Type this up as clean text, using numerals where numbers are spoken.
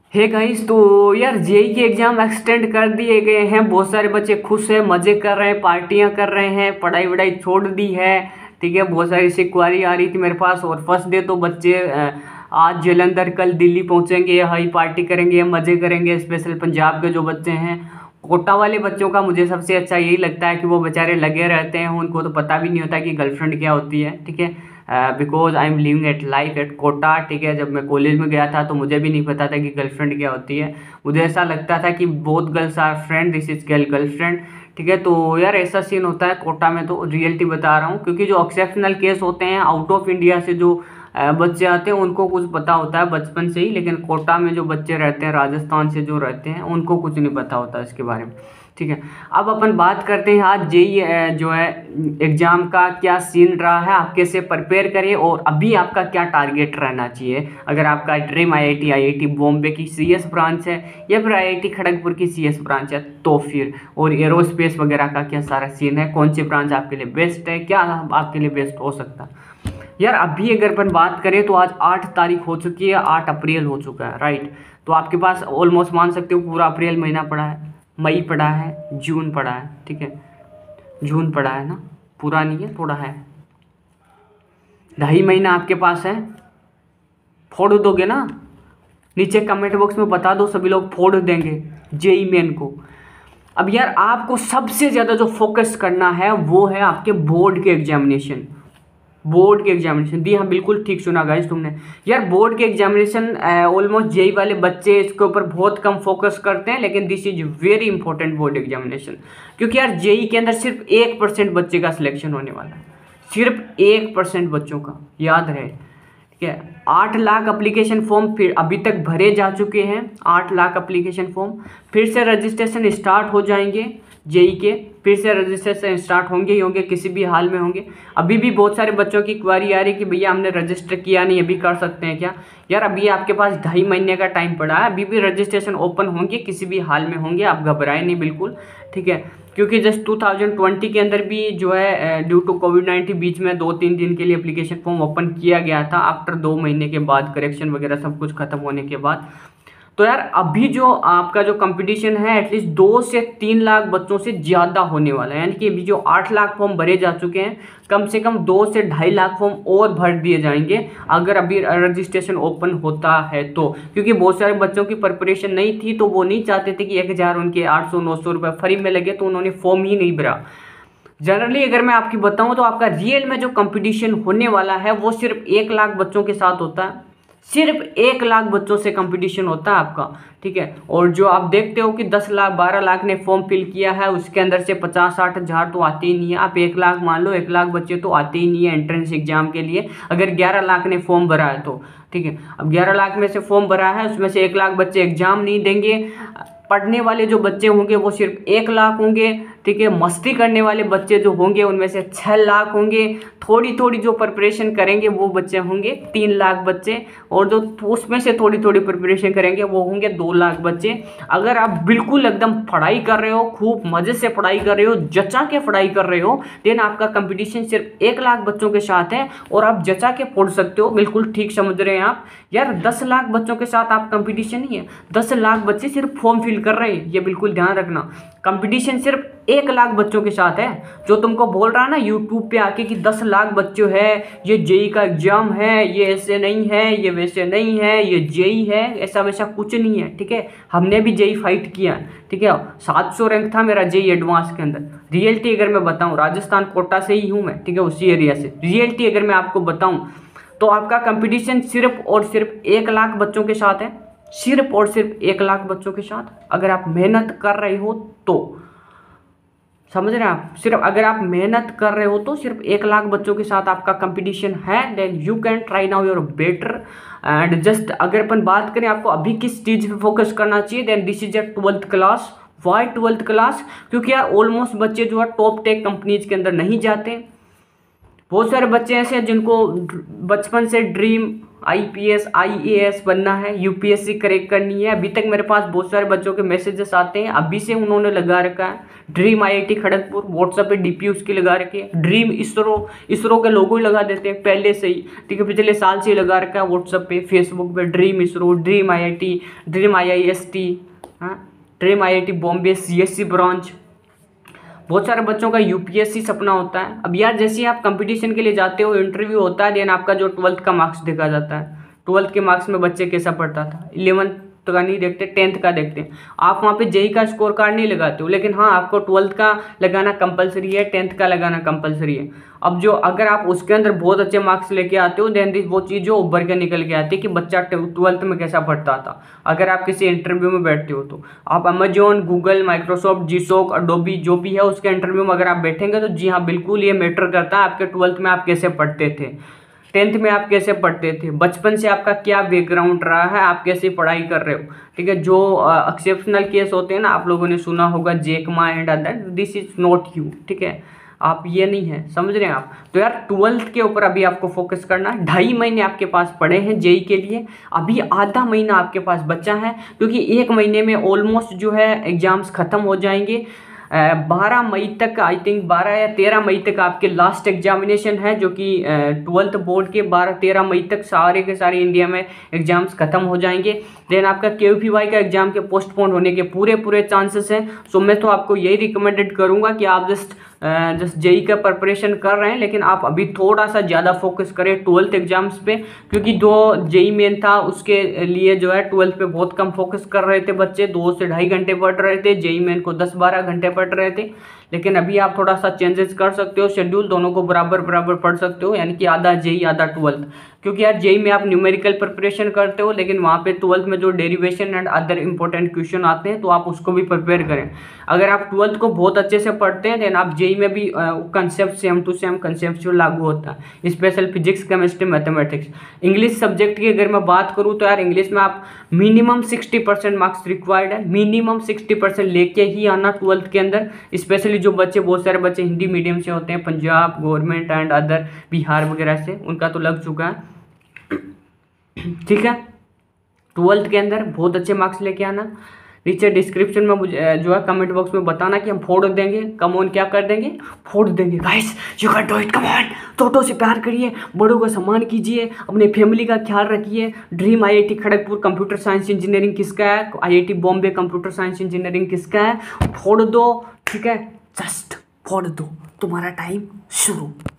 Hey guys, तो यार JEE के एग्जाम एक्सटेंड कर दिए गए हैं। बहुत सारे बच्चे खुश हैं, मजे कर रहे हैं, पार्टियां कर रहे हैं, पढ़ाई वढ़ाई छोड़ दी है। ठीक है, बहुत सारी सिक्वारी आ रही थी मेरे पास। और फर्स्ट डे तो बच्चे आज जलंधर कल दिल्ली पहुंचेंगे, हाई पार्टी करेंगे, मजे करेंगे। स्पेशल पंजाब के जो बच्चे हैं, कोटा वाले बच्चों का मुझे सबसे अच्छा यही लगता है कि वो बेचारे लगे रहते हैं, उनको तो पता भी नहीं होता कि गर्लफ्रेंड क्या होती है। ठीक है, because I am living at life at Kota. ठीक है, जब मैं कॉलेज में गया था तो मुझे भी नहीं पता था कि गर्लफ्रेंड क्या होती है। मुझे ऐसा लगता था कि both girls are friend, this is girlfriend. ठीक है, तो यार ऐसा सीन होता है कोटा में, तो रियलिटी बता रहा हूँ। क्योंकि जो एक्सेप्शनल केस होते हैं आउट ऑफ इंडिया से जो बच्चे आते हैं उनको कुछ पता होता है बचपन से ही, लेकिन कोटा में जो बच्चे रहते हैं, राजस्थान से जो रहते हैं, उनको कुछ नहीं पता होता इसके बारे में। ठीक है, अब अपन बात करते हैं आज जेई जो है एग्जाम का क्या सीन रहा है, आप कैसे प्रिपेयर करिए और अभी आपका क्या टारगेट रहना चाहिए। अगर आपका ड्रीम आईआईटी बॉम्बे की सीएस ब्रांच है या फिर आईआईटी खड़गपुर की सीएस ब्रांच है, तो फिर और एरोस्पेस वगैरह का क्या सारा सीन है, कौन सी ब्रांच आपके लिए बेस्ट है, क्या आपके लिए बेस्ट हो सकता है। यार अभी अगर अपन बात करें तो आज 8 तारीख हो चुकी है, 8 अप्रैल हो चुका है, राइट। तो आपके पास ऑलमोस्ट मान सकते हो पूरा अप्रैल महीना पड़ा है, मई पड़ा है, जून पड़ा है। ठीक है, जून पड़ा है ना, पूरा नहीं है, थोड़ा है, 2.5 महीना आपके पास है। फोड़ दोगे ना, नीचे कमेंट बॉक्स में बता दो, सभी लोग फोड़ देंगे जेई मेन को। अब यार आपको सबसे ज़्यादा जो फोकस करना है वो है आपके बोर्ड के एग्जामिनेशन। बोर्ड के एग्जामिनेशन, दी हाँ बिल्कुल ठीक सुना गाइस तुमने। यार बोर्ड के एग्जामिनेशन ऑलमोस्ट जेई वाले बच्चे इसके ऊपर बहुत कम फोकस करते हैं, लेकिन this is very important board examination. क्योंकि यार जेई के अंदर सिर्फ 1% बच्चे का सिलेक्शन होने वाला है, सिर्फ 1% बच्चों का, याद रहे। ठीक है, 8 लाख अप्लीकेशन फॉर्म फिर अभी तक भरे जा चुके हैं, 8 लाख अप्लीकेशन फॉर्म। फिर से रजिस्ट्रेशन स्टार्ट हो जाएंगे जेई के, फिर से रजिस्ट्रेशन स्टार्ट होंगे ही होंगे, किसी भी हाल में होंगे। अभी भी बहुत सारे बच्चों की क्वारी आ रही है कि भैया हमने रजिस्टर किया नहीं, अभी कर सकते हैं क्या। यार अभी आपके पास 2.5 महीने का टाइम पड़ा है, अभी भी रजिस्ट्रेशन ओपन होंगे, किसी भी हाल में होंगे, आप घबराएं नहीं बिल्कुल। ठीक है, क्योंकि जस्ट 2020 के अंदर भी जो है ड्यू टू कोविड-19 बीच में 2-3 दिन के लिए एप्लीकेशन फॉर्म ओपन किया गया था, आफ्टर 2 महीने के बाद, करेक्शन वगैरह सब कुछ खत्म होने के बाद। तो यार अभी जो आपका जो कंपटीशन है एटलीस्ट 2 से 3 लाख बच्चों से ज़्यादा होने वाला है। यानी कि अभी जो 8 लाख फॉर्म भरे जा चुके हैं, कम से कम 2 से 2.5 लाख फॉर्म और भर दिए जाएंगे अगर अभी रजिस्ट्रेशन ओपन होता है तो। क्योंकि बहुत सारे बच्चों की प्रिपरेशन नहीं थी, तो वो नहीं चाहते थे कि 1000 उनके 800-900 रुपये फ्री में लगे, तो उन्होंने फॉर्म ही नहीं भरा। जनरली अगर मैं आपकी बताऊं तो आपका रियल में जो कंपटीशन होने वाला है वो सिर्फ 1 लाख बच्चों के साथ होता है, सिर्फ 1 लाख बच्चों से कंपटीशन होता है आपका। ठीक है, और जो आप देखते हो कि 10 लाख 12 लाख ने फॉर्म फिल किया है, उसके अंदर से 50-60 हज़ार तो आते ही नहीं है। आप 1 लाख मान लो, 1 लाख बच्चे तो आते ही नहीं है एंट्रेंस एग्जाम के लिए, अगर 11 लाख ने फॉर्म भरा है तो। ठीक है, अब 11 लाख में से फॉर्म भरा है, उसमें से 1 लाख बच्चे एग्जाम नहीं देंगे। पढ़ने वाले जो बच्चे होंगे वो सिर्फ 1 लाख होंगे। ठीक है, मस्ती करने वाले बच्चे जो होंगे उनमें से 6 लाख होंगे। थोड़ी थोड़ी जो प्रिपरेशन करेंगे वो बच्चे होंगे 3 लाख बच्चे, और जो उसमें से थोड़ी थोड़ी प्रिपरेशन करेंगे वो होंगे 2 लाख बच्चे। अगर आप बिल्कुल एकदम पढ़ाई कर रहे हो, खूब मज़े से पढ़ाई कर रहे हो, जचा के पढ़ाई कर रहे हो, देन आपका कंपटीशन सिर्फ 1 लाख बच्चों के साथ है और आप जचा के पढ़ सकते हो। बिल्कुल ठीक समझ रहे हैं आप। यार 10 लाख बच्चों के साथ आप कंपटीशन नहीं है, 10 लाख बच्चे सिर्फ फॉर्म फिल कर रहे हैं, ये बिल्कुल ध्यान रखना। कंपटीशन सिर्फ 1 लाख बच्चों के साथ है। जो तुमको बोल रहा है ना यूट्यूब पे आके कि 10 लाख बच्चे हैं, ये जेई का एग्जाम है, ये ऐसे नहीं है, ये वैसे नहीं है, ये जेई है, ऐसा वैसा कुछ नहीं है। ठीक है, हमने भी जेई फाइट किया। ठीक है, 700 रैंक था मेरा जेई एडवांस के अंदर। रियलिटी अगर मैं बताऊं, राजस्थान कोटा से ही हूँ मैं, ठीक है, उसी एरिया से। रियलिटी अगर मैं आपको बताऊं तो आपका कंपटीशन सिर्फ और सिर्फ 1 लाख बच्चों के साथ है, सिर्फ और सिर्फ 1 लाख बच्चों के साथ। अगर आप मेहनत कर रहे हो तो, समझ रहे हैं आप, सिर्फ अगर आप मेहनत कर रहे हो तो सिर्फ 1 लाख बच्चों के साथ आपका कंपटीशन है। Then you can try now your better. And just अगर अपन बात करें आपको अभी किस चीज़ पे फोकस करना चाहिए, then this is a 12th class. Why 12th class? क्योंकि यार ऑलमोस्ट बच्चे जो है टॉप टेक कंपनीज के अंदर नहीं जाते। बहुत सारे बच्चे ऐसे हैं जिनको बचपन से ड्रीम IPS IAS बनना है, UPSC क्रैक करनी है। अभी तक मेरे पास बहुत सारे बच्चों के मैसेजेस आते हैं, अभी से उन्होंने लगा रखा है ड्रीम IIT खड़गपुर, व्हाट्सएप पे DP उसकी लगा रखी है, ड्रीम इसरो के लोगो ही लगा देते हैं पहले से ही, ठीक है, पिछले साल से ही लगा रखा है व्हाट्सएप पे, फेसबुक पे, dream ISRO, dream IIT, dream IIST, हाँ, dream IIT Bombay CSC branch. बहुत सारे बच्चों का UPSC सपना होता है। अब यार जैसे ही आप कंपटीशन के लिए जाते हो, इंटरव्यू होता है, देन आपका जो 12th का मार्क्स देखा जाता है। 12th के मार्क्स में बच्चे कैसा पढ़ता था, 11th का नहीं देखते, 10th का देखते हैं। आप वहाँ पे जेई का स्कोर कार्ड नहीं लगाते हो, लेकिन हाँ आपको 12th का लगाना कंपलसरी है, 10th का लगाना कंपलसरी है। अब जो अगर आप उसके अंदर बहुत अच्छे मार्क्स लेके आते हो, देन वो चीज़ जो उभर के निकल के आती है कि बच्चा 12th में कैसा पढ़ता था। अगर आप किसी इंटरव्यू में बैठते हो तो आप अमेजोन, गूगल, माइक्रोसॉफ्ट, जीसॉक, अडोबी जो भी है उसके इंटरव्यू में अगर आप बैठेंगे तो जी हाँ बिल्कुल ये मैटर करता है आपके 12th में आप कैसे पढ़ते थे, 10th में आप कैसे पढ़ते थे, बचपन से आपका क्या बैकग्राउंड रहा है, आप कैसे पढ़ाई कर रहे हो, ठीक है। जो एक्सेप्शनल केस होते हैं ना, आप लोगों ने सुना होगा Jack Ma and other, this is not you, ठीक है, आप ये नहीं है, समझ रहे हैं आप। तो यार 12th के ऊपर अभी आपको फोकस करना है। 2.5 महीने आपके पास पड़े हैं जेई के लिए, अभी आधा महीना आपके पास बचा है, क्योंकि 1 महीने में ऑलमोस्ट जो है एग्जाम्स खत्म हो जाएंगे। 12 मई तक, आई थिंक 12 या 13 मई तक आपके लास्ट एग्जामिनेशन है, जो कि 12th बोर्ड के 12-13 मई तक सारे के सारे इंडिया में एग्जाम्स खत्म हो जाएंगे। देन आपका KVPY का एग्जाम के पोस्टपोन होने के पूरे चांसेस हैं। सो मैं तो आपको यही रिकमेंडेड करूंगा कि आप जस्ट जेई का प्रिपरेशन कर रहे हैं, लेकिन आप अभी थोड़ा सा ज़्यादा फोकस करें 12th एग्जाम्स पे, क्योंकि जो जेई मेन था उसके लिए जो है 12th पे बहुत कम फोकस कर रहे थे बच्चे, 2 से 2.5 घंटे पढ़ रहे थे, जेई मेन को 10-12 घंटे पढ़ रहे थे। लेकिन अभी आप थोड़ा सा चेंजेस कर सकते हो, शेड्यूल दोनों को बराबर पढ़ सकते हो, यानी कि आधा जेई आधा 12th। क्योंकि यार जेई में आप न्यूमेरिकल प्रिपरेशन करते हो, लेकिन वहाँ पे 12th में जो derivation and other important question आते हैं तो आप उसको भी प्रिपेयर करें। अगर आप 12th को बहुत अच्छे से पढ़ते हैं, देन आप जेई में भी concept same to same conceptual लागू होता है, special physics, chemistry, mathematics. English subject की अगर मैं बात करूँ तो यार इंग्लिश में आप मिनिमम 60% मार्क्स रिक्वायर्ड है, मिनिमम 60% लेके ही आना 12th के अंदर। स्पेशली जो बच्चे, बहुत सारे बच्चे हिंदी मीडियम से होते हैं, Punjab government and other Bihar वगैरह से, उनका तो लग चुका है, ठीक है। 12th के अंदर बहुत अच्छे मार्क्स लेके आना। नीचे डिस्क्रिप्शन में मुझे जो है कमेंट बॉक्स में बताना कि हम फोड़ देंगे, कम ऑन क्या कर देंगे, फोड़ देंगे guys, you can do it, come on. छोटों से प्यार करिए, बड़ों का सम्मान कीजिए, अपने फैमिली का ख्याल रखिए। Dream IIT Kharagpur computer science engineering किसका है, IIT Bombay computer science engineering किसका है, फोड़ दो, ठीक है, जस्ट फोड़ दो, तुम्हारा टाइम शुरू।